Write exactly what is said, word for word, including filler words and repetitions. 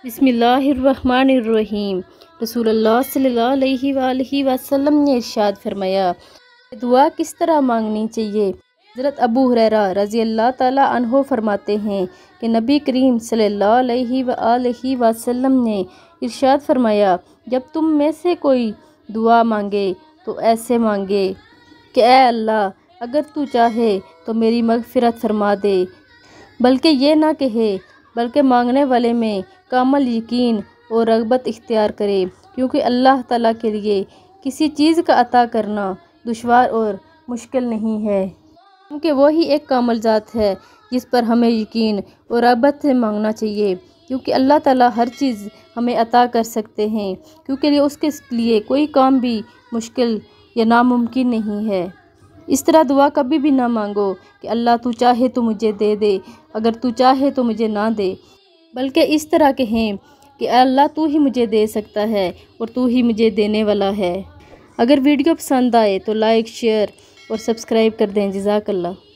बिस्मिल्लाहिर्रहमानिर्रहीम। रसूल अल्लाह सल्लल्लाहु अलैहि वालैहि वसल्लम ने इरशाद फरमाया, दुआ किस तरह मांगनी चाहिए। हज़रत अबू हुरैरा रज़ी अल्लाह ताला अन्हो फरमाते हैं कि नबी करीम सल्लल्लाहु अलैहि वालैहि वसल्लम ने इरशाद फरमाया, जब तुम में से कोई दुआ मांगे तो ऐसे मांगे कि ऐ अल्लाह, अगर तू चाहे तो मेरी मग़फ़िरत फरमा दे। बल्कि ये ना कहे, बल्कि मांगने वाले में कामल यकीन और रग़बत इख्तियार करे, क्योंकि अल्लाह ताला के लिए किसी चीज़ का अता करना दुश्वार और मुश्किल नहीं है, क्योंकि वही एक कामल ज़ात है जिस पर हमें यकीन और रग़बत से मांगना चाहिए, क्योंकि अल्लाह ताला हर चीज़ हमें अता कर सकते हैं, क्योंकि उसके लिए कोई काम भी मुश्किल या नामुमकिन नहीं है। इस तरह दुआ कभी भी ना मांगो कि अल्लाह तू चाहे तो मुझे दे दे, अगर तू चाहे तो मुझे ना दे, बल्कि इस तरह कहें कि अल्लाह तू ही मुझे दे सकता है और तू ही मुझे देने वाला है। अगर वीडियो पसंद आए तो लाइक, शेयर और सब्सक्राइब कर दें। जज़ाकल्लाह।